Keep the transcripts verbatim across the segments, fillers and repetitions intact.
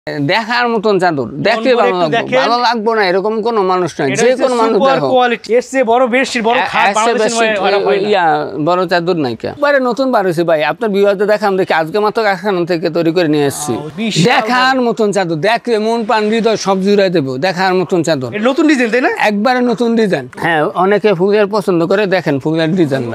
দেখার মতন চাদর দেখতে ভালো লাগবে না এরকম কোন মানুষ নাই, যে কোন মানুষ বড় চাদর নাই কেবারে নতুন বার হয়েছে ভাই। আপনার বিবাদে দেখাম দেখি আজকে মাত্র কারখানা থেকে তৈরি করে নিয়ে এসেছি। দেখার মতন চাদর দেখলে মন প্রাণ হৃদয় সব জুড়াই দেবো। দেখার মতন চাদর নতুন ডিজাইন তাই না? একবারে নতুন ডিজাইন। হ্যাঁ অনেকে ফুলের পছন্দ করে, দেখেন ফুলের ডিজাইনটা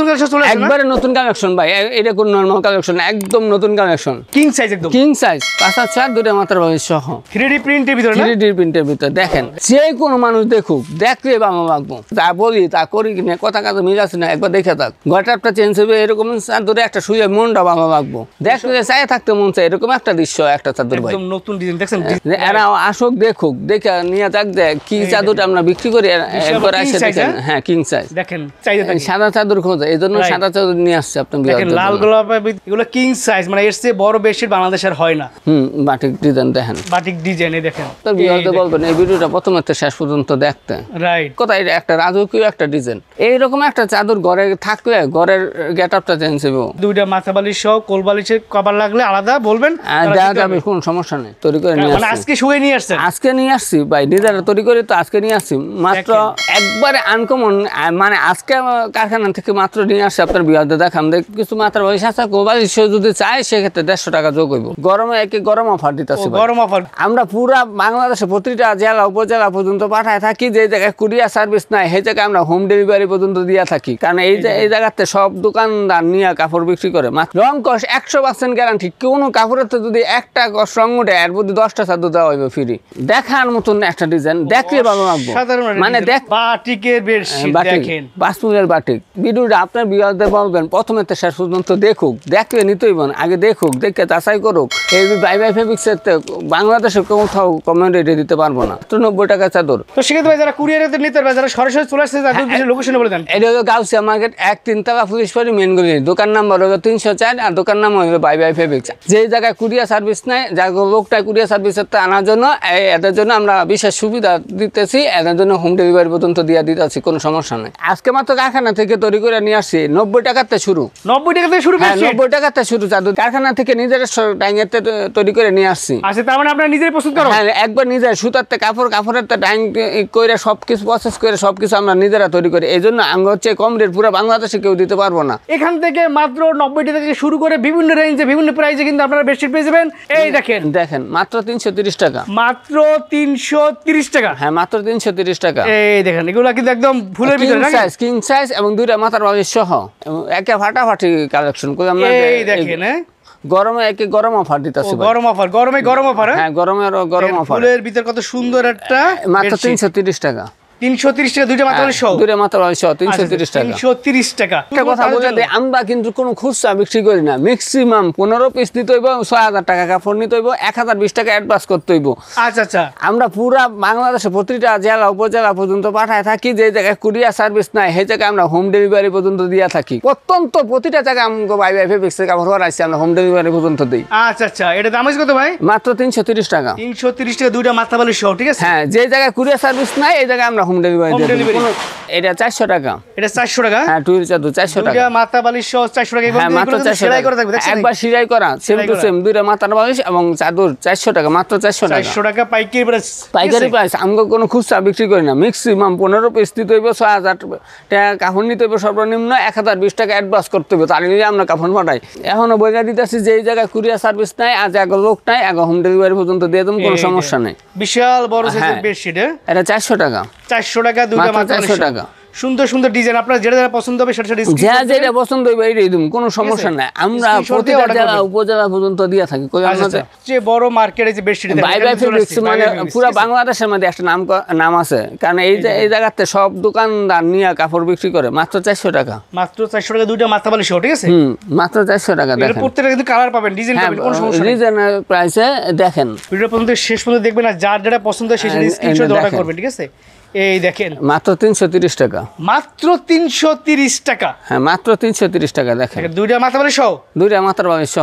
একবারে নতুন কালেকশন ভাই। এটা কোন নরমাল কালেকশন, একদম নতুন কালেকশন। কিং সাইজ, একদম কিং সাইজ, পাঁচ হাত চার দুটো মাত্র সহ থ্রি ডি প্রিন্টের ভিতরে থ্রি ডি প্রিন্টের ভিতরে। দেখেন যে কোনো মানুষ দেখুক, দেখলে ভালো লাগবো। তা বলি তা করি কিনা কথা কাজ মিল আছে না, একবার দেখে থাক। ঘরটা চেঞ্জ হবে এরকম চাদরে একটা শুয়ে মনটা ভালো লাগবো, দেখলে চাই থাকতে মন চাই এরকম একটা দৃশ্য একটা চাদর ভাই। একদম নতুন ডিজাইন দেখছেন, এরা আসুক দেখুক, দেখে নিয়ে যাক দেখ কি চাদরটা আমরা বিক্রি করি। একবার আসে দেখেন, হ্যাঁ কিং সাইজ দেখেন, সাদা চাদর খোঁজে এই জন্য সাদা চাদর নিয়ে আসছে আপনার। লাল গোলাপ এগুলো কিং সাইজ, মানে এর চেয়ে বড় বেশি বাংলাদেশের হয় না। হুম বাটিক ডিজাইন দেখেন, বাটিক ডিজাইনে দেখেন। তোর বিয়ারতে বলবেন এই ভিডিওটা প্রথম থেকে শেষ পর্যন্ত দেখতে, রাইট? কথা এটা একটা রাজকীয় একটা ডিজাইন। এইরকম একটা চাদর ঘরে থাকলে ঘরের গেটআপটা চেঞ্জ হবে। দুইটা মাথা বালিশ সহ কোল বালিশের কভার লাগলে আলাদা বলবেন, দেওয়া যাবে, কোনো সমস্যা নেই। তৈরি করে নিয়ে মানে আজকে শুয়ে নিয়ে আসছেন? আজকে নিয়ে আসছি ভাই, নিজেরা তৈরি করে তো আজকে নিয়ে আসছি। মাত্র একবারে আনকমন, মানে আজকে কারখানা থেকে মাত্র নিয়ে আসছে আপনার বিয়ারতে দেখাম। দেখ কিছু মাত্রা বালিশ আছে, কোল বালিশ যদি চায় সেক্ষেত্রে দেড়শো টাকা যোগ হইব। গরমে একে গরম অফার দিতেছি, গরম অফার। আমরা পুরা বাংলাদেশে প্রতিটা জেলা উপজেলা পর্যন্ত পাঠায় থাকি। যে জায়গায় কুরিয়ার সার্ভিস নাই সেই জায়গায় আমরা হোম ডেলিভারি পর্যন্ত দিয়ে থাকি, কারণ এই এই জায়গাতে সব দোকানদার নিয়ে কাপড় বিক্রি করে। মাত্র রং কস একশো পার্সেন্ট গ্যারান্টি। কোনো কাপড়ের তো যদি একটা কস রং উঠে এর মধ্যে দশটা চাদর দেওয়া হইবে ফ্রি। দেখার মতন একটা ডিজাইন, দেখলে ভালো লাগবে। মানে দেখ বাটিকের বেডশিট দেখেন, বাসপুরের বাটিক। ভিডিওটা আপনার বিয়ারতে বলবেন প্রথমে তো শেষ পর্যন্ত দেখুক, দেখলে নিতেই বোন আগে দেখুক, দেখে যাচাই করুক। এই বাই বাই ফেব্রিক্সের বাংলাদেশে কোথাও কমেন্ট রেটে দিতে পারবো না। তো নব্বই টাকা চাদর। তো সেক্ষেত্রে যারা কুরিয়ারে নিতে পারবে, যারা সরাসরি চলে আসছে তাদের লোকেশন বলে দেন। এটা হলো গাউসিয়া মার্কেট, এক তিন টাকা পুলিশ পাড়ি মেন গলি। দোকান নাম্বার হলো তিনশো চার আর দোকান নাম হলো বাই বাই ফেব্রিক্স। যে জায়গায় কুরিয়ার সার্ভিস নাই, যার লোকটা কুরিয়ার সার্ভিসের আনার জন্য এদের জন্য আমরা বিশেষ সুবিধা দিতেছি, এদের জন্য হোম ডেলিভারি পর্যন্ত দিয়ে দিতেছি, কোনো সমস্যা নেই। আজকে মাত্র কারখানা থেকে তৈরি করে নিয়ে আসছি, নব্বই টাকাতে শুরু। নব্বই টাকাতে শুরু, হ্যাঁ নব্বই টাকাতে শুরু চাদর। কারখানা থেকে নিজের টাইঙেতে তৈরি করে নিয়ে আসছি। আচ্ছা, তার মানে আপনারা নিজেই প্রস্তুত করেন? হ্যাঁ একবার নিজের সুতারতে কাপড়, কাপড়ের টাইং করে সবকিছু প্রসেস করে সবকিছু আমরা নিজেরা তৈরি করি। এই জন্য আমরা হচ্ছে কম রেট পুরো বাংলাদেশে কেউ দিতে পারবো না। এখান থেকে মাত্র নব্বই টাকা থেকে শুরু করে বিভিন্ন রেঞ্জে বিভিন্ন প্রাইসে কিন্তু আপনারা বেডশিট পেয়ে যাবেন। এই দেখেন দেখেন মাত্র তিনশো তিরিশ টাকা, মাত্র তিনশো তিরিশ টাকা। হ্যাঁ মাত্র তিনশো তিরিশ টাকা। এই দেখেন এগুলো কিন্তু একদম ফুলের ভিতরে সাইজ, কিং সাইজ এবং দুইটা মাথার বালিশ সহ একে ফাটাফাটি কালেকশন করে আমরা। এই দেখেন গরমে একে গরম অফার দিতেছি, গরম অফার, গরমে গরম অফার। হ্যাঁ গরমের গরম অফার। ফুলের ভিতর কত সুন্দর একটা, মাত্র তিনশো তিরিশ টাকা। তিনশো তিরিশ টাকা দুইটা মাত্রা সহ, দুইটা মাত্রা সহ তিনশো তিরিশ টাকা। তিনশো তিরিশ টাকা। একটা কথা বলে দেই, আমরা কিন্তু কোনো খুচরা বিক্রি করি না। ম্যাক্সিমাম পনেরো পিস নিতে হইব, ছয় হাজার টাকা কাপড় নিতে হইব, এক হাজার বিশ টাকা অ্যাডভান্স করতে হইব। আচ্ছা আচ্ছা। আমরা পুরা বাংলাদেশে প্রতিটা জেলা উপজেলা পর্যন্ত পাঠায় থাকি। যে জায়গায় কুরিয়ার সার্ভিস নাই সেই জায়গায় আমরা হোম ডেলিভারি পর্যন্ত দিয়ে থাকি। প্রত্যন্ত প্রতিটা জায়গায় আমাকে বাই বাই ফেব্রিক্সের কাপড় বানাইছি, আমরা হোম ডেলিভারি পর্যন্ত দিই। আচ্ছা আচ্ছা। এটা দাম কত ভাই? মাত্র তিনশো তিরিশ টাকা। তিনশো তিরিশ টাকা দুইটা মাথা বালিশ সহ, ঠিক আছে? হ্যাঁ যে জায়গায় কুরিয়ার সার্ভিস নাই এই জায়গায় আমরা হোম ডেলিভারি দিই। এটা চারশো টাকা। এটা চারশো টাকা। হ্যাঁ টুইল চাদর চারশো টাকা। মাথা বালিশ সহ চারশো টাকা। হ্যাঁ মাত্র চারশো টাকা। একবার সেলাই করা সেম টু সেম দুইটা মাথা বালিশ এবং চাদর চারশো টাকা, মাত্র চারশো টাকা। চারশো টাকা পাইকারি প্রাইস। পাইকারি প্রাইস। আমরা কোনো খুচরা বিক্রি করি না। ম্যাক্সিমাম পনেরো পিস দিতে হইব, ছয় হাজার টাকা কাপড় নিতে হইব, সর্বনিম্ন এক হাজার বিশ টাকা অ্যাডভান্স করতে হবে, তার নিয়ে আমরা কাপড় পাঠাই। এখনো বইটা দিতেছি যে এই জায়গায় কুরিয়ার সার্ভিস নাই, আজ এক লোক নাই, এক হোম ডেলিভারি পর্যন্ত দিয়ে দেবো, কোনো সমস্যা নেই। বিশাল বড় সাইজের বেডশিট। এটা চারশো টাকা। চারশো টাকা দুইটা মাত্র চারশো টাকা। সুন্দর সুন্দর ডিজাইন, আপনার যেটা যেটা পছন্দ হবে সেটা সেটা যা যেটা পছন্দ হবে এইটাই দিন, কোনো সমস্যা নাই। আমরা প্রতিটা জেলা উপজেলা পর্যন্ত দিয়ে থাকি। কই আমাদের যে বড় মার্কেটে যে বেডশিট বাই বাই ফেব্রিক্স মানে পুরো বাংলাদেশের মধ্যে একটা নাম নাম আছে, কারণ এই যে এই জায়গাতে সব দোকানদার নিয়ে কাপড় বিক্রি করে। মাত্র চারশো টাকা। মাত্র চারশো টাকা দুইটা মাথা বালিশ সহ, ঠিক আছে? হুম মাত্র চারশো টাকা। দেখেন প্রত্যেকটা কিন্তু কালার পাবেন, ডিজাইন পাবেন, কোনো সমস্যা নেই। ডিজাইনের প্রাইসে দেখেন ভিডিও পর্যন্ত শেষ পর্যন্ত দেখবেন, আর যার যেটা পছন্দ হয় সেটা স্ক্রিনশট অর্ডার করবেন, ঠিক আছে? এই দেখেন মাত্র তিনশো তিরিশ টাকা। মাত্র তিনশো তিরিশ টাকা। হ্যাঁ মাত্র তিনশো তিরিশ টাকা। দেখেন দুইটা মাথা বালিশ সহ, দুইটা মাথার বালিশ সহ।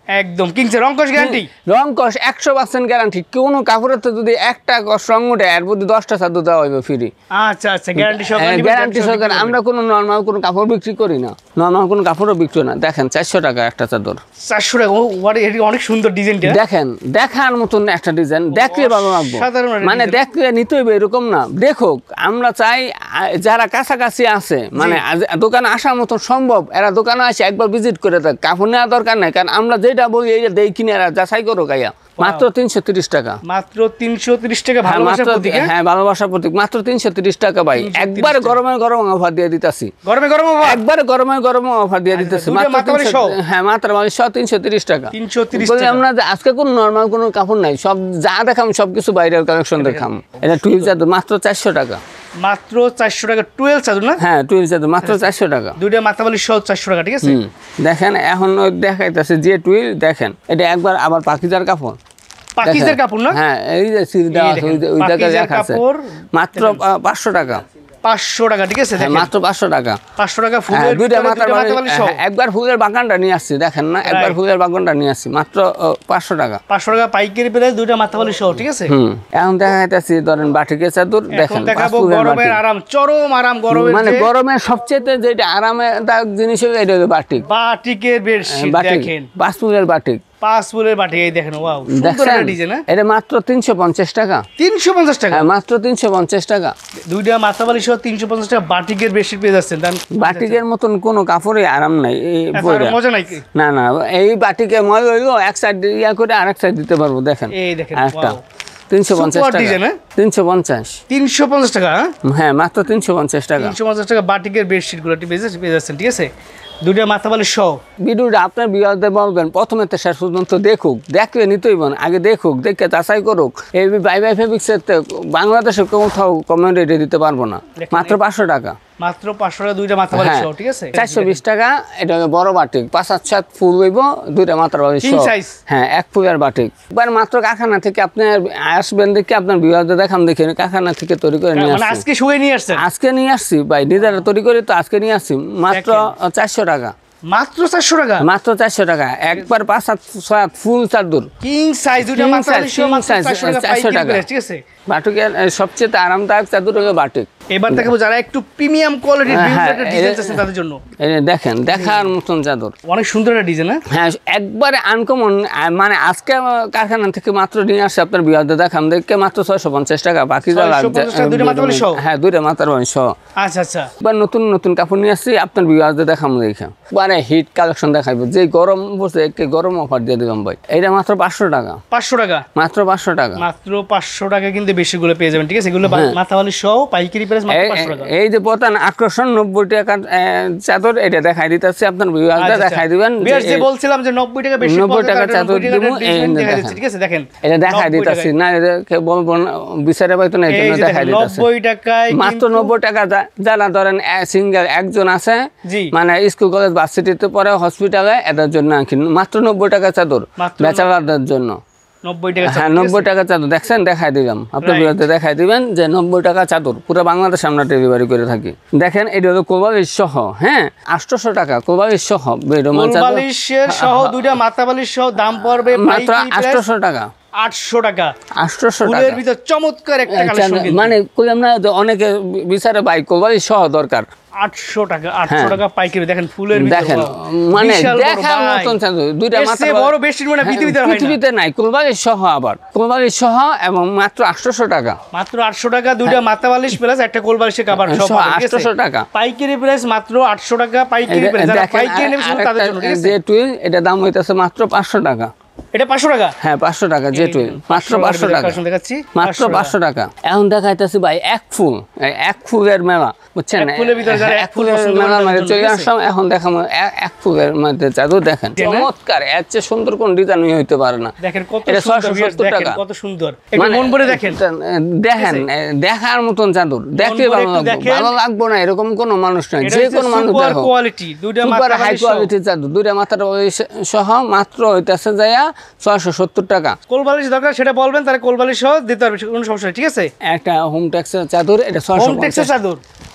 একদম কিংসের রং কস গ্যারান্টি, রং কস একশো পার্সেন্ট গ্যারান্টি। কোনো কাপড়ের তো যদি একটা কস রং ওঠে এর মধ্যে দশটা চাদর দেওয়া হইবে ফ্রি। আচ্ছা আচ্ছা গ্যারান্টি সহকারে নিবেন, গ্যারান্টি সহকারে। আমরা কোনো নর্মাল কোনো কাপড় বিক্রি করি না, নর্মাল কোনো কাপড়ও বিক্রি না। দেখেন চারশো টাকা একটা চাদর, চারশো টাকা। ও ওয়ারে এটি অনেক সুন্দর ডিজাইনটা, দেখেন দেখার মতন একটা ডিজাইন, দেখলে ভালো লাগবে। সাধারণ মানে দেখলে নিতে হইবে এরকম না, দেখুক। আমরা চাই আ, যারা কাছাকাছি আছে মানে আজ- দোকানে আসার মতো সম্ভব, এরা দোকানে আসে একবার ভিজিট করে দেখ, কাপড় নেওয়া দরকার নাই। কারণ আমরা যেটা বলি এইটা দেই কিনে এরা যাচাই করো গাইয়া। মাত্র তিনশো তিরিশ টাকা, মাত্র তিনশো তিরিশ টাকা। হ্যাঁ, ভালোবাসার মাত্র- প্রতীক, হ্যাঁ? হ্যাঁ ভালোবাসার প্রতীক, মাত্র তিনশো তিরিশ টাকা ভাই। একবারে গরমে গরম অফার দিয়ে দিতেছি, গরমে গরম অফার, একবারে গরমে গরম অফার দিয়ে দিতেছি। দুইটা মাত্র মাত্রাবাড়ি তিনশো, সহ? হ্যাঁ মাত্রাবাড়ি সহ তিনশো তিরিশ টাকা। তিনশো তিরিশ বলি টাকা। আমরা যে আজকে কোনো নর্মাল কোনো কাপড় নাই, সব যা দেখাম সবকিছু বাইরের কালেকশন দেখাম। এটা টুইল চাদর মাত্র চারশো টাকা, মাত্র চারশো টাকা টুয়েলভ চাদর না? হ্যাঁ টুইল চাদর মাত্র চারশো টাকা। দুইটা মাথাবালি সহ চারশো টাকা, ঠিক আছে? হুম, দেখেন এখন ওই দেখাইতেছে যে টুইল, দেখেন এটা একবার আবার পাকিজার কাপড়, পাকিজের দেখেন। কাপড় না? হ্যাঁ এই যে সিল দেওয়া আছে, দেখেন, ওই যে- ওই জায়গায় পাকিজার লেখা আছে কাপড়, মাত্র পাঁচশো টাকা, পাঁচশো টাকা, ঠিক আছে? হ্যাঁ, দেখেন মাত্র পাঁচশো টাকা। পাঁচশো টাকা হ্যাঁ, ফুলের দুইটা ভিতরে মাথার দুইটা বাড়ি- মাথাবালি সহ। হ্যাঁ, একবার ফুলের বাগানটা নিয়ে আসছি, দেখেন না, একবার Right. ফুলের বাগানটা নিয়ে আসছি মাত্র পাঁচশো টাকা। পাঁচশো টাকা পাইকারি প্রাইস, দুইটা মাথাবালি সহ, ঠিক আছে? হুম, এখন দেখা যাইতেছি ধরেন বাটিকের চাদর, এখন দেখেন পাঁচ দেখাবো ফুলের গরমের বাটিক। আরাম, চরম আরাম গরমের। মানে যে গরমের সবচেয়ে যেটা আরামদায়ক জিনিস হলো এটা হলো বাটিক। বাটিকের বেডশিট বাটিক, দেখেন, পাঁচ ফুলের বাটিক, পাঁচ ফুলের বাটিক, এই দেখেন, ওয়াও সুন্দর দেখছেন একটা ডিজাইন, হ্যাঁ? এটা মাত্র তিনশো পঞ্চাশ টাকা, তিনশো পঞ্চাশ টাকা, হ্যাঁ মাত্র তিনশো পঞ্চাশ টাকা। দুইটা মাথাবালি সহ তিনশো পঞ্চাশ টাকা বাটিকের বেডশিট পেয়ে যাচ্ছেন। দাম বাটিকের মতন কোনো কাপড়ে আরাম নাই এই এত আর বইটা। মজা নাই কি? না না, এই বাটিকে ময় হইলো এক সাইড ইয়া করে আরেক সাইড দিতে পারবো, দেখেন এই দেখেন, একটা wow। তিনশো পঞ্চাশ Super টাকা, design, হ্যাঁ? তিনশো পঞ্চাশ, তিনশো পঞ্চাশ টাকা, হ্যাঁ? হ্যাঁ মাত্র তিনশো পঞ্চাশ টাকা। তিনশো পঞ্চাশ টাকা বাটিকের বেডশিট গুলো পেয়ে যাচ্ছেন, ঠিক আছে? দুইটা মাথাবালি সহ। ভিডিওটা আপনার বিয়ারদের বলবেন প্রথমে তো শেষ পর্যন্ত দেখুক, দেখলে নিতেই বোন আগে দেখুক, দেখে যাচাই করুক। এই বাই বাই ফেব্রিক্সের বাংলাদেশের কোথাও কমেন্ট রেটে দিতে পারবো না, মাত্র পাঁচশো টাকা, মাত্র পাঁচশো টাকা দুইটা মাথাবালি হ্যাঁ সহ, ঠিক আছে? চারশো বিশ টাকা। এটা হলো বড় বাটিক, পাঁচ সাত সাত ফুল হইব, দুইটা মাত্র বাটিক King সহ। size? হ্যাঁ এক ফুলের বাটিক। এবার মাত্র কারখানা থেকে আপনি আসবেন, দেখে আপনার বিয়ারদের দেখাম, দেখে কারখানা থেকে তৈরি করে নিয়ে মানে আসছি। আজকে শুয়ে নিয়ে আসছেন? আজকে নিয়ে আসছি ভাই, নিজেরা তৈরি করে তো আজকে নিয়ে আসছি মাত্র চারশো টাকা, মাত্র চারশো টাকা, মাত্র চারশো টাকা। একবার পাঁচ সাত ছয় আট ফুল চাদর, কিং সাইজ দুইটা King মাথাবালি size, সহ king মাত্র size, চারশো টাকা চারশো পাইকারি টাকা। প্রাইস, ঠিক আছে? বাটিকের এ, সবচেয়ে আরামদায়ক চাদর হলো বাটিক। এবার দেখাবো যারা একটু প্রিমিয়াম কোয়ালিটির হ্যাঁ, বিভিন্ন হ্যাঁ, ডিজাইন এ- আছে তাদের জন্য। এই যে দেখেন দেখার মতন চাদর, অনেক সুন্দর একটা ডিজাইন, হ্যাঁ? হ্যাঁ একবারে আনকমন। মানে আজকে কারখানা থেকে মাত্র নিয়ে আসছে আপনার বিয়ারদের দেখাম, দেখে মাত্র ছয়শো পঞ্চাশ টাকা। বাকি যা ছয়শো পঞ্চাশ টাকা দুইটা মাথাবালি সহ? হ্যাঁ দুইটা মাথার বাড়ি সহ। আচ্ছা আচ্ছা, এবার নতুন নতুন কাপড় নিয়ে আসছি আপনার বিয়ারদের দেখাম, দেখে মানে হিট কালেকশন দেখাইবো। যে গরম বসে একটি গরম অফার দিয়ে দিলাম ভাই, এইটা মাত্র পাঁচশো টাকা, পাঁচশো টাকা, মাত্র পাঁচশো টাকা। মাত্র পাঁচশো টাকা কিন্তু বেশিগুলো পেয়ে যাবেন, ঠিক আছে? এগুলো হ্যাঁ। মাথাবালি সহ পাইকারি প্রাইস মাত্র এই- পাঁচশো টাকা। এই যে পতান আকর্ষণ নব্বই টাকার এ, চাদর, এটা দেখাই দিতেছি আপনার বিয়ারদের আচ্ছা, দেখাই দিবেন। যে বিয়ার যে এই- বলছিলাম যে নব্বই টাকা বেশি নব্বই টাকা চাদর দিব, এই ডিজাইন দেখা দেখেন। যাচ্ছে, ঠিক আছে? দেখেন এটা দেখাই নব্বই দিতেছি টাকায়। না, এটা কেউ বলবো না বিচারে পাইতো না, এই এই জন্য যে দেখাই দেখেন, দিতেছি। নব্বই টাকায় মাত্র কিন্তু- নব্বই টাকা যা- যারা ধরেন সিঙ্গেল একজন আছে, জি। মানে স্কুল কলেজ ভার্সিটিতে পড়ে হসপিটালে, এদের জন্য আর কি মাত্র নব্বই টাকা চাদর, মাত্র ব্যাচেলারদের জন্য। নব্বই টাকা হ্যাঁ চাদর, ঠিক নব্বই আছে? টাকা চাদর দেখছেন, দেখাই দিলাম আপনার Right. বিরুদ্ধে দেখাই দিবেন যে নব্বই টাকা চাদর পুরো বাংলাদেশে আমরা ডেলিভারি করে থাকি। দেখেন এটা হলো কোবালিশ সহ, হ্যাঁ আটশোশো টাকা কোবালিশ সহ বেডরুমের চাদর, কোলবালিশের সহ দুইটা মাথাবালিশ সহ দাম পড়বে মাত্র আটশোশো টাকা, আটশো টাকা। আটশোশো টাকা। ফুলের ভিতর চমৎকার একটা কালেকশন, মানে কইলাম না যে অনেকে বিচারে ভাই কোবালিশ সহ দরকার, আটশো টাকা, আটশো হ্যাঁ। টাকা পাইকারি। দেখেন ফুলের ভিতর, দেখেন wow, মানে বিশাল বড় দেখার ভাই। মতন চাদর, দুইটা এর মাত্র চেয়ে বড় বেডশিট মনে হয় পৃথিবীতে আর হয় না। পৃথিবীতে নাই, কোলবালিশ সহ, আবার কোলবালিশ সহ এবং মাত্র আটশোশো টাকা, মাত্র আটশো টাকা, দুইটা মাথা বালিশ প্লাস একটা কোল বালিশের কভার সব সহ পাবেন, ঠিক আছে? আটশোশো টাকা। পাইকারি প্রাইস মাত্র আটশো টাকা পাইকারি এটা- প্রাইস। যারা দেখেন, পাইকারি নেবে শুধু তাদের জন্য, ঠিক আছে? যে টুইল এটা দাম হইতেছে মাত্র পাঁচশো টাকা, এটা পাঁচশো টাকা, হ্যাঁ পাঁচশো টাকা যে টুইল মাত্র পাঁচশো টাকা, কালেকশন দেখাচ্ছি মাত্র পাঁচশো টাকা। এখন দেখাইতেছি ভাই এক ফুল, এই এক ফুলের মেলা বুঝছেন, এক ফুলের ভিতরে যারা হ্যাঁ, এক ফুল ফুলের পছন্দ মেলার করেন মধ্যে তাদের চলে জন্য, ঠিক আসলাম। এখন দেখাম এক- এক ফুলের মধ্যে চাদর, দেখেন দেখেন, হ্যাঁ? চমৎকার, এর চেয়ে সুন্দর কোন ডিজাইন হইতে পারে না। দেখেন কত এটা সুন্দর ছয়শো viewers, সত্তর দেখেন টাকা, কত সুন্দর, একটু মানে মন ভরে দেখেন। দেখেন এ, দেখার মতন চাদর, দেখলে ভরে ভালো একটু লাগবে, দেখেন। ভালো লাগবো না এরকম কোনো মানুষ নাই, এটা যে হচ্ছে কোনো মানুষ সুপার দেখো, কোয়ালিটি, দুইটা সুপার মাথা হাই বালিশ সহ। কোয়ালিটির চাদর, দুইটা মাথার বালিশ সহ মাত্র হইতেছে যাইয়া ছয়শো সত্তর টাকা। কোল বালিশ দরকার সেটা বলবেন, তারা কোল বালিশ সহ দিতে পারবে, কোনো সমস্যা নেই, ঠিক আছে? একটা হোম ট্যাক্সের চাদর, এটা ছয়শো হোম টেক্সের চাদর,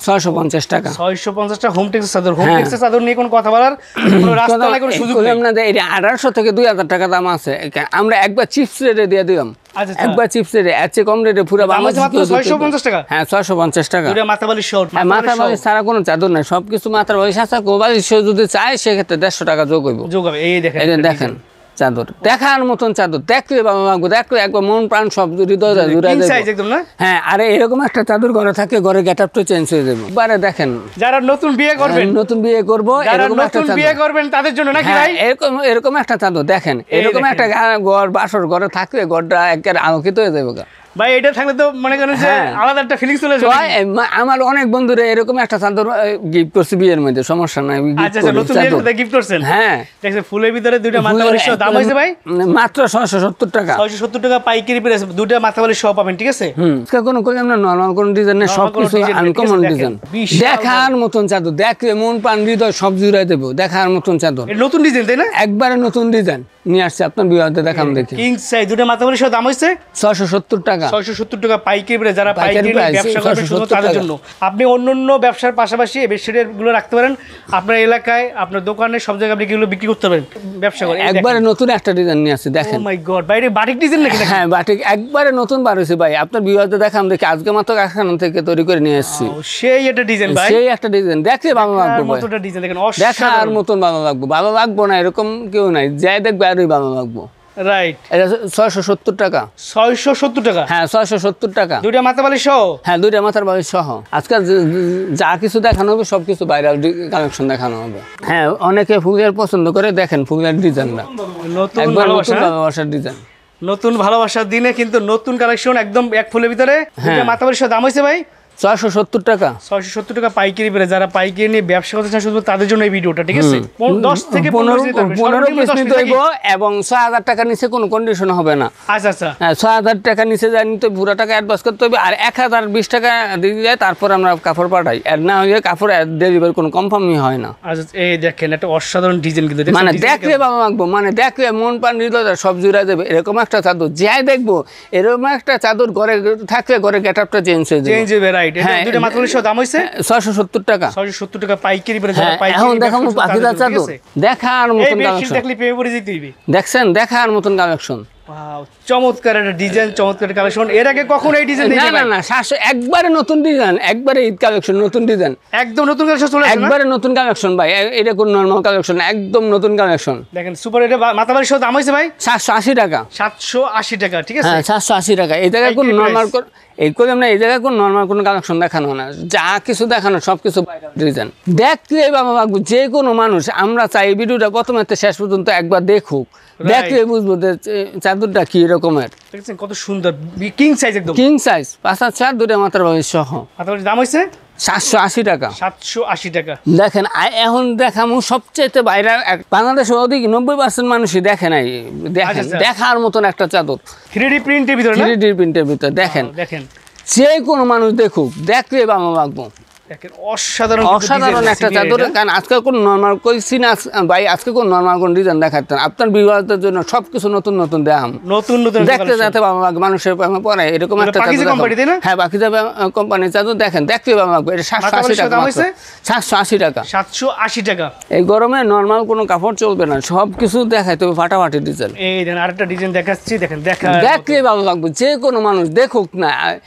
ছয়শো পঞ্চাশ টাকা। ছয়শো পঞ্চাশ টাকা হোম টেক্সের চাদর। হোম টেক্সের চাদর নিয়ে কোনো কথা বলার কোনো রাস্তা নাই, কোনো সুযোগ নেই। না, এটা আঠারোশো থেকে দুই হাজার টাকা দাম আছে। আমরা একবার চিপস রেটে দিয়ে দিলাম, আচ্ছা একবার চিপস রেটে, এর চেয়ে কম রেটে পুরো বাংলাদেশ ছয়শো পঞ্চাশ টাকা। হ্যাঁ, ছয়শো পঞ্চাশ টাকা। দুইটা মাথা বালিশ সহ। হ্যাঁ, মাথা বালিশ ছাড়া কোনো চাদর নাই, সবকিছু মাথার বালিশ আছে। বালিশ যদি চায় সেক্ষেত্রে দেড়শো টাকা যোগ হইব। যোগ হবে। এই দেখেন, এই দেখেন চাদর, দেখার মতন চাদর, দেখলে বাবা মাগো, দেখলে একবার মন প্রাণ সব হৃদয় জুড়াই যাবে। হ্যাঁ, আরে এরকম একটা চাদর ঘরে থাকে, ঘরে গেটআপটা চেঞ্জ হয়ে যাবে। এবারে দেখেন, যারা নতুন বিয়ে করবেন, নতুন বিয়ে করব, এরকম একটা চাদর বিয়ে করবেন তাদের জন্য নাকি ভাই? এরকম এরকম একটা চাদর দেখেন, এরকম একটা ঘর বাসর ঘরে থাকলে ঘরটা একেবারে আলোকিত হয়ে যাবে ভাই। এটা থাকলে তো মনে করেন যে আলাদা একটা ফিলিংস চলে আসবে। আমার অনেক বন্ধুরা এরকম একটা চাদর গিফট করছে বিয়ের মধ্যে, সমস্যা নাই। আচ্ছা, নতুন বিয়ের মধ্যে গিফট করছেন? হ্যাঁ, দেখছেন ফুলের ভিতরে দুইটা মাথা বালিশ সহ। দাম হইছে ভাই মাত্র ছয়শো সত্তর টাকা। ছয়শো সত্তর টাকা পাইকারি প্রাইস, দুইটা মাথা বালিশ সহ পাবেন, ঠিক আছে? হুম, কোনো করে আমরা নরমাল কোন ডিজাইন না, সবকিছু আনকমন ডিজাইন, দেখার মতন চাদর, দেখলে মন প্রাণ হৃদয় সব জুড়াই দেবো। দেখার মতন চাদর, নতুন ডিজাইন, তাই না? একবারে নতুন ডিজাইন নিয়ে আসছে আপনার বিয়েতে দেখাম দেখি। কিং সাইজ দুইটা মাথা বালিশ সহ দাম হইছে ছয়শো সত্তর টাকা। ছয়শো সত্তর টাকা পাইকারি প্রাইস। যারা পাইকারি ব্যবসা করবেন শুধু তাদের জন্য। আপনি অন্যান্য ব্যবসার পাশাপাশি এই বেডশিটের গুলো রাখতে পারেন আপনার এলাকায়, আপনার দোকানে, সব জায়গায় আপনি এগুলো বিক্রি করতে পারেন, ব্যবসা করেন। একবারে নতুন একটা ডিজাইন নিয়ে আসছে দেখেন। ও মাই গড, বাইরে বাটিক ডিজাইন নাকি? হ্যাঁ, বাটিক একবারে নতুন বার হয়েছে ভাই। আপনার বিয়েতে দেখাম দেখি, আজকে মাত্র কারখানা থেকে তৈরি করে নিয়ে এসেছি। সেই একটা ডিজাইন ভাই, সেই একটা ডিজাইন, দেখলে ভালো লাগবে, মতোটা ডিজাইন দেখেন, দেখার মতন ভালো লাগবে। ভালো লাগবো না এরকম কেউ নাই, যাই দেখবে আরই ভালো লাগবো। রাইট, এটা ছয়শো সত্তর টাকা। ছয়শো সত্তর টাকা? হ্যাঁ, ছয়শো সত্তর টাকা। দুইটা মাথা বালিশ সহ? হ্যাঁ, দুইটা মাথার বালিশ সহ। আজকাল যা কিছু দেখানো হবে সবকিছু ভাইরাল কালেকশন দেখানো হবে। হ্যাঁ, অনেকে ফুলের পছন্দ করে, দেখেন ফুলের ডিজাইনটা, নতুন ভালোবাসার ডিজাইন, নতুন ভালোবাসার দিনে কিন্তু নতুন কালেকশন একদম এক ফুলের ভিতরে। দুইটা মাথা বালিশ সহ দাম হয়েছে ভাই ছয়শো সত্তর টাকা। ছয়শো সত্তর টাকা পাইকারি পেরে। যারা পাইকারি নিয়ে ব্যবসা করতে চান শুধু তাদের জন্য এই ভিডিওটা, ঠিক আছে? দশ থেকে পনেরো এবং ছয় হাজার টাকা নিচে কোনো কন্ডিশন হবে না। আচ্ছা আচ্ছা, হ্যাঁ, ছয় হাজার টাকা নিচে যায় নিতে পুরো টাকা অ্যাডভান্স করতে হবে, আর এক হাজার বিশ টাকা দিয়ে যায়, তারপর আমরা কাপড় পাঠাই। আর না হলে কাপড় ডেলিভারি কোনো কনফার্মই হয় না। আচ্ছা, এই দেখেন একটা অসাধারণ ডিজাইন কিন্তু, মানে দেখলে ভালো লাগবো, মানে দেখলে মন প্রাণ হৃদয় সব জুড়ে যাবে। এরকম একটা চাদর যাই দেখবো, এরকম একটা চাদর ঘরে থাকলে ঘরে গেটআপটা চেঞ্জ হয়ে যাবে, চেঞ্জ হবে। রাইট, দুইটা মাত্র দাম হইছে ছয়শো সত্তর টাকা। ছয়শো সত্তর টাকা পাইকারি পেরে। যারা পাইকারি এখন দেখাবো পাখিদার চাদর, দেখার মতন কালেকশন, দেখলে পেয়ে পড়ে যেতে হইবে। দেখছেন, দেখার মতন কালেকশন। ওয়াও, চমৎকার একটা ডিজাইন, চমৎকার কালেকশন। এর আগে কখনো এই ডিজাইন না না না সাতশো একবারে নতুন ডিজাইন, একবারে ঈদ কালেকশন, নতুন ডিজাইন, একদম নতুন কালেকশন চলে আসছে, একবারে নতুন কালেকশন ভাই। এটা কোন নরমাল কালেকশন, একদম নতুন কালেকশন। দেখেন সুপার। এটা মাথা বালিশ সহ দাম হইছে ভাই সাতশো আশি টাকা। সাতশো আশি টাকা, ঠিক আছে? হ্যাঁ, সাতশো আশি টাকা। এই জায়গায় কোন নরমাল এই করে আমরা এই জায়গায় কোন নরমাল কোনো কালেকশন দেখানো না, যা কিছু দেখানো সব কিছু ডিজাইন। দেখলে বাবা বাবু যে কোনো মানুষ, আমরা চাই ভিডিওটা প্রথমে শেষ পর্যন্ত একবার দেখুক, দেখলে বুঝবো যে চাদরটা কি রকমের। দেখছেন কত সুন্দর, কিং সাইজ, একদম কিং সাইজ, পাঁচ হাত চার, দুটো মাথার বালিশ সহ। মাথার দাম হইছে সাতশো আশি টাকা। সাতশো আশি টাকা। দেখেন এখন দেখামু সবচেয়ে বাইরে বাংলাদেশের অধিক নব্বই পার্সেন্ট মানুষই দেখে নাই। দেখেন দেখার মতন একটা চাদর, থ্রি ডি প্রিন্টের ভিতরে, থ্রি ডি প্রিন্টের ভিতরে। দেখেন দেখেন যে কোনো মানুষ দেখুক, দেখলে বাবা লাগবো। অসাধারণ অসাধারণ একটা চাদর। কারণ আজকে কোন নর্মাল কইছি না ভাই, আজকে কোন নর্মাল কোন ডিজাইন দেখাতেন আপনার বিবাহের জন্য সবকিছু নতুন নতুন দেখাম, নতুন নতুন দেখতে যাতে মানুষের পরে এরকম একটা চাদর। হ্যাঁ, বাকি যাবে কোম্পানির চাদর। দেখেন দেখতে লাগবে। এটা সাতশো আশি টাকা, সাতশো আশি টাকা, সাতশো আশি টাকা। এই গরমে নর্মাল কোনো কাপড় চলবে না, সবকিছু দেখাইতে হবে ফাটাফাটি ডিজাইন। এই দেখেন আরেকটা ডিজাইন দেখাচ্ছি, দেখেন দেখা দেখলে ভালো লাগবে, যে কোনো মানুষ দেখুক না,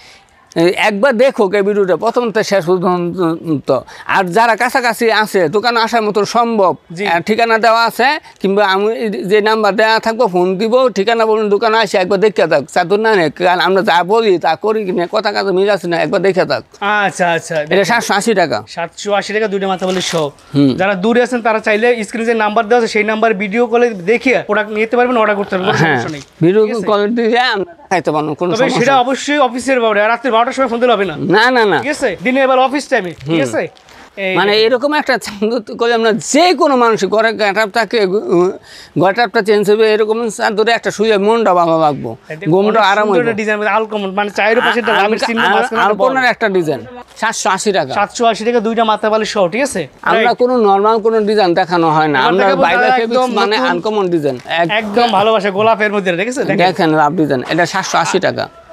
একবার দেখুক এই ভিডিওটা প্রথম থেকে শেষ পর্যন্ত। আর যারা কাছাকাছি আছে, দোকানে আসার মতো সম্ভব, ঠিকানা দেওয়া আছে, কিংবা আমি যে নাম্বার দেওয়া থাকবো ফোন দিব, ঠিকানা বলুন, দোকানে আসে একবার দেখে থাক চাদর না নেই। কারণ আমরা যা বলি তা করি কিনা, কথা কাজ মিল আছে না, একবার দেখে থাক। আচ্ছা আচ্ছা, এটা সাতশো আশি টাকা। সাতশো আশি টাকা দুইটা মাথা বালিশ সহ। যারা দূরে আছেন তারা চাইলে স্ক্রিনে যে নাম্বার দেওয়া আছে সেই নাম্বার ভিডিও কলে দেখে প্রোডাক্ট নিতে পারবেন, অর্ডার করতে পারবেন, কোনো সমস্যা নেই। ভিডিও কল দিয়ে আমরা দেখাইতে পারবো, কোনো সমস্যা নেই। সেটা অবশ্যই অফিসের ব্যাপারে, রাত্রি বারোটার সময় ফোন দিলে হবে না। না না না, ঠিক আছে, দিনে এবার অফিস টাইমে, ঠিক আছে? মানে এরকম একটা চাদর করে আমরা যে কোনো মানুষ ঘরে গেটআপ থাকে, গেটআপটা চেঞ্জ হবে, এরকম চাদরে একটা শুয়ে মনটা ভালো লাগবো, ঘুমটা আরাম হবে। ডিজাইন আলকমন, মানে চায়ের পাশে আলপনার একটা ডিজাইন। সাতশো আশি টাকা। সাতশো আশি টাকা দুইটা মাথা বালিশ সহ, ঠিক আছে? আমরা কোনো নরমাল কোনো ডিজাইন দেখানো হয় না, আমরা বাইরে ফেব্রিক্স মানে আনকমন ডিজাইন, একদম ভালোবাসা গোলাপের মধ্যে, দেখেছেন? দেখেন লাভ ডিজাইন, এটা সাতশো আশি টাকা।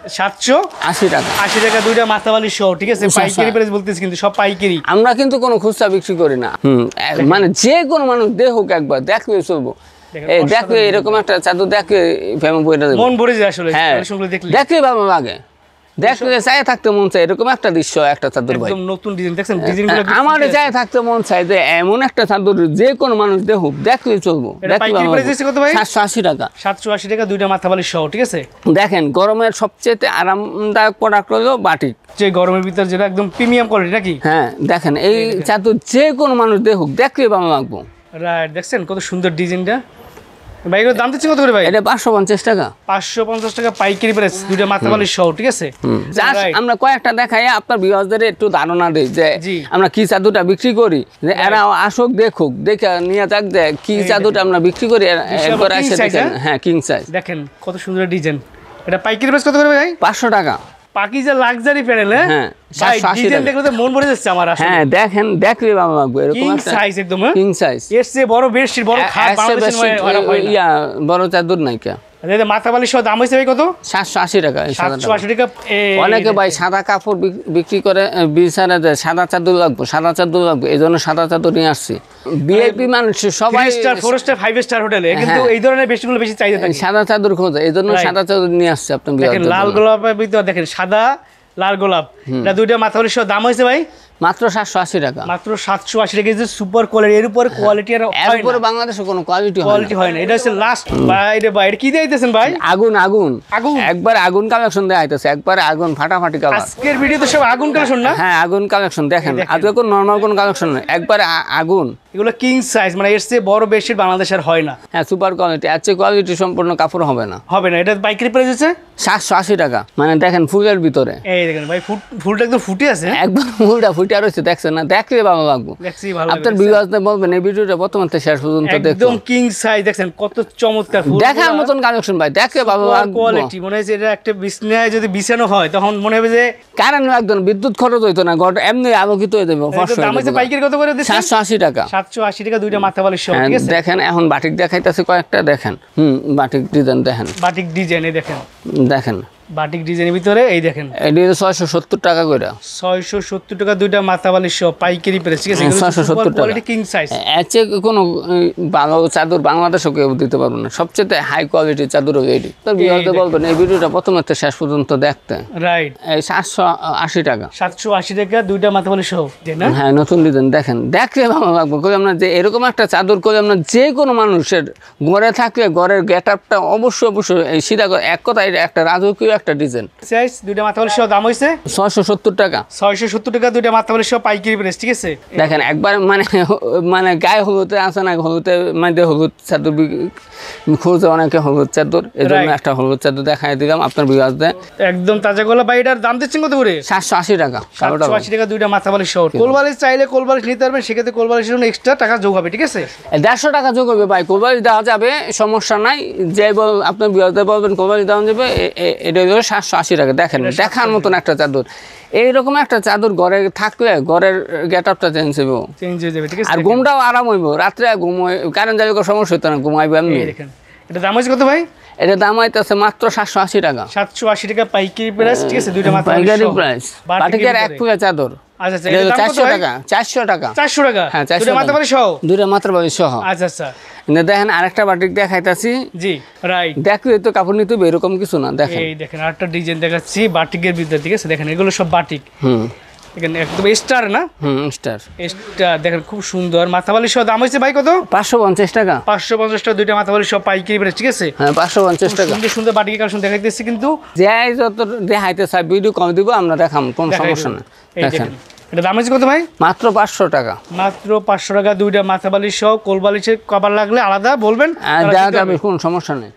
সাতশো আশি টাকা আশি টাকা দুইটা মাথা বালিশ সহ, ঠিক আছে? পাইকারি প্রাইস বলতেছি কিন্তু সব পাইকারি। আমরা কিন্তু কোনো খুচরা বিক্রি করি না। হুম, মানে যে কোনো মানুষ দেখুক একবার, দেখলে চলবো। এই দেখলে এরকম একটা চাদর দেখলে ফেমে বইটা দেবো, মন ভরে যায় আসলে হ্যাঁ, কালেকশনগুলো দেখলে। দেখলে ভালো লাগে, দেখলে চাই থাকতে মন চাই এরকম একটা দৃশ্য একটা চাদর ভাই। একদম নতুন ডিজাইন দেখছেন, ডিজাইনগুলো আমার চাই থাকতে মন চাই যে এমন একটা চাদর যে কোনো মানুষ দেখুক, দেখলে চলবো। পাইকারি প্রাইস দিচ্ছে কত ভাই? সাতশো আশি টাকা সাতশো আশি টাকা দুইটা মাথা বালিশ সহ, ঠিক আছে? দেখেন গরমের সবচেয়ে আরামদায়ক প্রোডাক্ট হলো বাটিক, যে গরমের ভিতর যেটা একদম প্রিমিয়াম কোয়ালিটি নাকি? হ্যাঁ দেখেন এই চাদর যে কোনো মানুষ দেখুক, দেখলে ভালো লাগবো। রাইট, দেখছেন কত সুন্দর ডিজাইনটা ভাই। এগুলোর দাম দিচ্ছেন কত করে ভাই? এটা পাঁচশো পঞ্চাশ টাকা পাঁচশো পঞ্চাশ টাকা পাইকারি প্রাইস দুইটা মাথা বালিশ সহ, ঠিক আছে? জাস্ট আমরা কয়েকটা দেখাই আপনার ভিউয়ারদের একটু ধারণা দিই যে জি। আমরা কি চাদরটা বিক্রি করি, যে এরা আসুক দেখুক, দেখে নিয়ে যাক যে কি চাদরটা আমরা বিক্রি করি, একবার king এসে size, দেখেন। হ্যাঁ? হ্যাঁ কিং সাইজ, দেখেন কত সুন্দর ডিজাইন। এটা পাইকারি প্রাইস কত করে ভাই? পাঁচশো টাকা। পাকিজা লাক্সারি প্যানেল, হ্যাঁ, হ্যাঁ ভাই সাতশো আশি ডিজাইন টাকা। দেখলে তো মন ভরে যাচ্ছে আমার আসলে। হ্যাঁ দেখেন, দেখলে ভালো লাগবে এরকম কিং একটা সাইজ একদম, কিং সাইজ। এর চেয়ে বড় বেডশিট, বড় খাট বাংলাদেশের মধ্যে হয় না। ইয়া বড় চাদর নাই কে। আচ্ছা, মাথা বালিশ সহ দাম হয়েছে ভাই কত? সাতশো আশি টাকা। এই সাদা সাতশো আশি টাকা। এই অনেকে ভাই সাদা কাপড় বিক- বিক্রি করে বিচারে দেয় সাদা চাদর লাগবে, সাদা চাদর লাগবে, এই জন্য সাদা চাদর নিয়ে আসছি। ভিআইপি মানুষ সবাই three star, four star, five star হোটেলে কিন্তু এই ধরনের বেডশিটগুলো বেশি চাহিদা থাকে। সাদা চাদর খোঁজে, এই জন্য Right. সাদা চাদর নিয়ে আসছে আপনার দেখেন লাল গোলাপের ভিতর দেখেন সাদা লাল গোলাপ, এটা দুইটা মাথা বালিশ সহ দাম হয়েছে ভাই মাত্র সাতশো আশি টাকা। মাত্র সাতশো আশি টাকা। যে সুপার কোয়ালিটি, এর উপর কোয়ালিটি আর এর উপরে বাংলাদেশে কোনো কোয়ালিটি হয় কোয়ালিটি হয় না। এটা হচ্ছে লাস্ট ভাই। রে ভাই এটা কি দিতেছেন ভাই? না। আগুন আগুন আগুন একবার আগুন কালেকশন দেয়া হইতেছে, একবার আগুন ফাটাফাটি কালার। আজকের ভিডিওতে সব আগুন কালেকশন না? হ্যাঁ আগুন কালেকশন দেখেন, দেখেন। আজকে কোনো নরমাল কোনো কালেকশন নেই, একবার আ- আগুন। এগুলো কিং সাইজ, মানে এর চেয়ে বড় বেডশিট বাংলাদেশের হয় না, হ্যাঁ সুপার কোয়ালিটি, এর চেয়ে কোয়ালিটি সম্পূর্ণ কাপড় হবে না। হবে না। এটা পাইকারি প্রাইস হচ্ছে সাতশো আশি টাকা। মানে দেখেন ফুলের ভিতরে এই দেখেন ভাই, ফুট ফুলটা একদম ফুটে আছে। একবার ফুলটা ফুটে রয়েছে, দেখছেন না? দেখলে ভালো লাগবে। দেখছি ভালো আপনার লাগছে। ভিউয়ার্সদের বলবেন এই ভিডিওটা প্রথম থেকে শেষ পর্যন্ত একদম দেখুন। কিং সাইজ, দেখছেন কত চমৎকার ফুল, দেখার মতন কালেকশন ভাই, দেখলে ভালো লাগবে। কোয়ালিটি। মনে হয় যে এটা একটা বিছনায় যদি বিছানো হয় তখন মনে হবে যে কারণ একদম বিদ্যুৎ খরচ হইতো না, ঘরটা এমনি আলোকিত হয়ে যাবে। এটার দাম হচ্ছে পাইকারি কত করে দিচ্ছেন? সাতশো আশি টাকা। সাতশো আশি টাকা দুইটা মাথা বালিশ সহ, হ্যাঁ, ঠিক আছে? দেখেন এখন বাটিক দেখাইতেছে কয়েকটা, দেখেন হুম বাটিক ডিজাইন দেখেন, বাটিক ডিজাইনে দেখেন, দেখেন বাটিক ডিজাইনের ভিতরে এই দেখেন এটি ছয়শো সত্তর টাকা করে। ছয়শো সত্তর টাকা দুইটা মাথা বালিশ সহ পাইকারি প্রাইস, ঠিক আছে? ছয়শো সত্তর টাকা। Quality king size. এর চেয়ে কোনো উম, ভালো চাদর বাংলাদেশও কেউ দিতে পারবে না, সবচেয়ে হাই কোয়ালিটির চাদর এটি। তো বিহারতে বলবেন এই ভিডিওটা প্রথম থেকে শেষ পর্যন্ত দেখতে। রাইট, এই সাতশো আশি টাকা। সাতশো আশি টাকা দুইটা মাথা বালিশ সহ, তাই না? হ্যাঁ নতুন ডিজাইন দেখেন, দেখলে ভালো লাগবে। কই আমরা যে এরকম একটা চাদর করে আমরা যে কোনো মানুষের ঘরে থাকলে ঘরের গেট আপটা অবশ্যই অবশ্যই এই সিধা করে এক কথায় একটা রাজকীয় একটা ডিজাইন। সাইজ দুইটা মাথা বালিশ সহ দাম হয়েছে ছয়শো সত্তর টাকা। ছয়শো সত্তর টাকা দুইটা মাথা বালিশ সহ পাইকারি প্রাইস, ঠিক আছে? দেখেন একবার মানে মানে গায়ে হলুদে আছে না, হলুদে মানে হলুদ চাদর বিক- খুঁজে অনেকে হলুদ চাদর, এই জন্য Right. একটা হলুদ চাদর দেখাই দিলাম আপনার বিরাজদের। একদম তাজা গোলাপ ভাই। এটার দাম দিচ্ছেন কত করে? সাতশো আশি টাকা। কালোটা সাতশো আশি টাকা দুইটা মাথা বালিশ সহ। কোলবালিশ চাইলে কোলবালিশ নিতে পারবেন, সেক্ষেত্রে কোলবালিশের জন্য এক্সট্রা টাকা যোগ হবে, ঠিক আছে? দেড়শো টাকা যোগ হবে ভাই, কোরবানি দেওয়া যাবে, সমস্যা নাই। যে বল আপনার বিরাজদের বলবেন কোরবানি দেওয়া যাবে, এ- এ- এটা হলো সাতশো আশি টাকা। দেখেন দেখার মতন একটা চাদর, এইরকম একটা চাদর ঘরে থাকলে ঘরের গেট আপটা চেঞ্জ হইব, চেঞ্জ হয়ে যাবে, ঠিক আছে? আর ঘুমটাও আরাম হইব। রাত্রে ঘুম কারেন্ট যাবে কোনো সমস্যা হতো না, ঘুমাইবে এমনি। এই দেখেন, এটা দাম হচ্ছে কত ভাই? এটা দাম হইতেছে মাত্র সাতশো আশি টাকা। সাতশো আশি টাকা পাইকারি প্রাইস, ঠিক আছে? দুইটা মাথা বালিশ পাইকারি সহ। প্রাইস, বাটিকের পাটিকের এক ভিতরে। ফুলের চাদর। আচ্ছা আচ্ছা, এটা এটার হলো দাম কত চারশো ভাই? টাকা, চারশো টাকা। চারশো টাকা। হ্যাঁ, চারশো দুইটা মাথা টাকা। বালিশ সহ। দুইটা মাত্র বালিশ সহ। আচ্ছা আচ্ছা, কিন্তু দেখেন আরেকটা বাটিক দেখাইতাছি, জি রাইট। দেখলে তো কাপড় নিতে হবে এরকম কিছু না। দেখেন এই দেখেন আরেকটা ডিজাইন দেখাচ্ছি বাটিকের ভিতরে, ঠিক আছে? দেখেন এগুলো সব বাটিক, হুম দেখেন একদম স্টার না? হুম স্টার। স্টার দেখেন খুব সুন্দর। মাথা বালিশ সহ দাম হচ্ছে ভাই কত? পাঁচশো পঞ্চাশ টাকা। পাঁচশো পঞ্চাশ টাকা দুইটা মাথা বালিশ সহ পাইকারি প্রাইস, ঠিক আছে? হ্যাঁ পাঁচশো পঞ্চাশ টাকা। সুন্দর সুন্দর বাটিকের কালেকশন দেখাইতেছি কিন্তু যে যত দেখাইতে চাই ভিডিও কম দিব, আমরা দেখাম, কোনো দেখাই সমস্যা দেবো। না। এই দেখেন দেখেন এটা দাম হচ্ছে কত ভাই? মাত্র পাঁচশো টাকা। মাত্র পাঁচশো টাকা দুইটা মাথা বালিশ সহ। কোল বালিশের কভার লাগলে আলাদা বলবেন, আর তারা দেওয়া দিতে যাবে, হবে। কোনো সমস্যা নেই।